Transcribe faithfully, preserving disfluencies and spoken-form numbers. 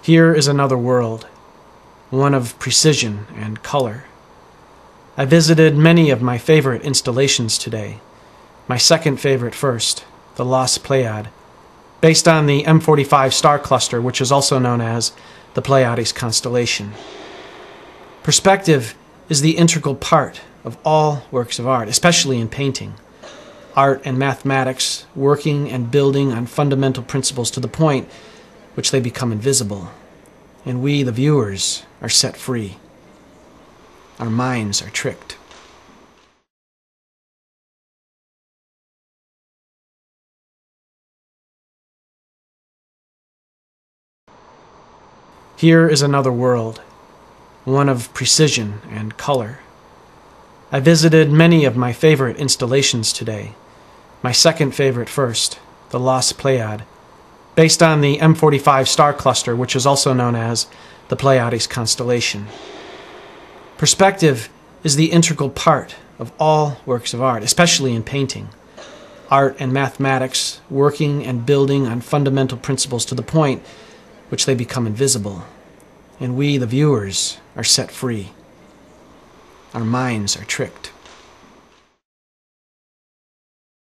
Here is another world, one of precision and color. I visited many of my favorite installations today. My second favorite first, the Lost Pleiad, based on the M forty-five star cluster, which is also known as the Pleiades constellation. Perspective is the integral part of all works of art, especially in painting. Art and mathematics working and building on fundamental principles to the point which they become invisible, and we, the viewers, are set free. Our minds are tricked. Here is another world, one of precision and color. I visited many of my favorite installations today. My second favorite first, the Lost Pleiad, based on the M forty-five star cluster, which is also known as the Pleiades constellation. Perspective is the integral part of all works of art, especially in painting. Art and mathematics working and building on fundamental principles to the point which they become invisible, and we, the viewers, are set free. Our minds are tricked.